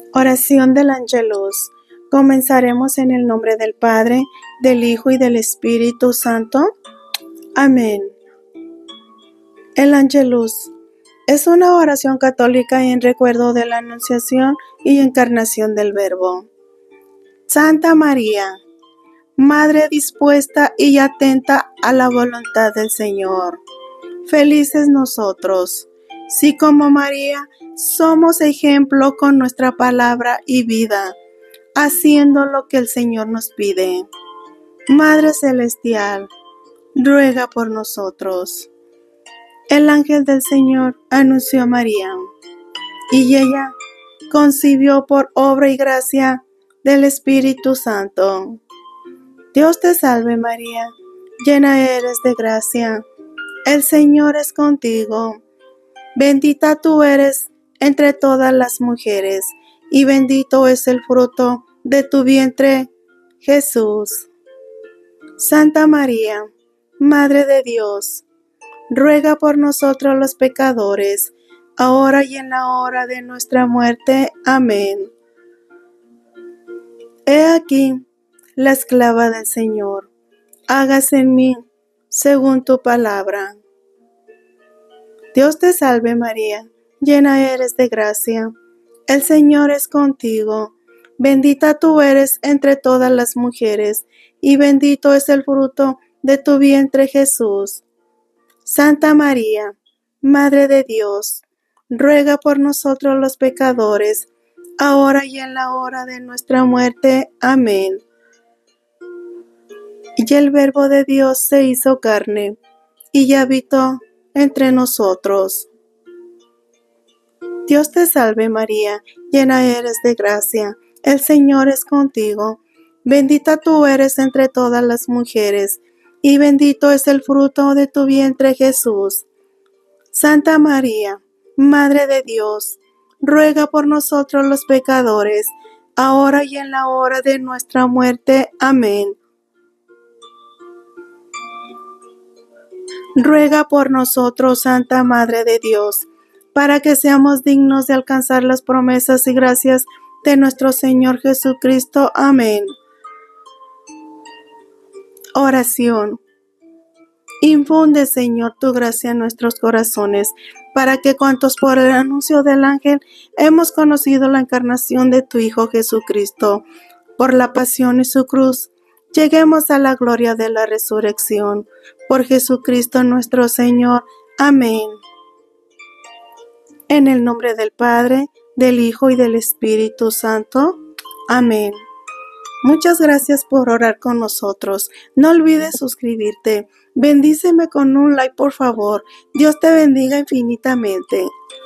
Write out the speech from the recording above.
Oración del Ángelus. Comenzaremos en el nombre del Padre, del Hijo y del Espíritu Santo. Amén. El Ángelus es una oración católica en recuerdo de la Anunciación y Encarnación del Verbo. Santa María, Madre dispuesta y atenta a la voluntad del Señor. Felices nosotros, si como María somos ejemplo con nuestra palabra y vida, haciendo lo que el Señor nos pide. Madre Celestial, ruega por nosotros. El ángel del Señor anunció a María, y ella concibió por obra y gracia del Espíritu Santo. Dios te salve María, llena eres de gracia, el Señor es contigo. Bendita tú eres entre todas las mujeres, y bendito es el fruto de tu vientre, Jesús. Santa María, Madre de Dios, ruega por nosotros los pecadores, ahora y en la hora de nuestra muerte. Amén. He aquí la esclava del Señor, hágase en mí según tu palabra. Dios te salve María, llena eres de gracia, el Señor es contigo, bendita tú eres entre todas las mujeres, y bendito es el fruto de tu vientre Jesús. Santa María, Madre de Dios, ruega por nosotros los pecadores, ahora y en la hora de nuestra muerte. Amén. Y el Verbo de Dios se hizo carne, y habitó entre nosotros. Dios te salve María, llena eres de gracia, el Señor es contigo, bendita tú eres entre todas las mujeres, y bendito es el fruto de tu vientre Jesús. Santa María, Madre de Dios, ruega por nosotros los pecadores, ahora y en la hora de nuestra muerte. Amén. Ruega por nosotros, Santa Madre de Dios, para que seamos dignos de alcanzar las promesas y gracias de nuestro Señor Jesucristo. Amén. Oración. Infunde, Señor, tu gracia en nuestros corazones, para que cuantos por el anuncio del ángel hemos conocido la encarnación de tu Hijo Jesucristo, por la pasión y su cruz, lleguemos a la gloria de la resurrección. Por Jesucristo nuestro Señor. Amén. En el nombre del Padre, del Hijo y del Espíritu Santo. Amén. Muchas gracias por orar con nosotros. No olvides suscribirte. Bendíceme con un like, por favor. Dios te bendiga infinitamente.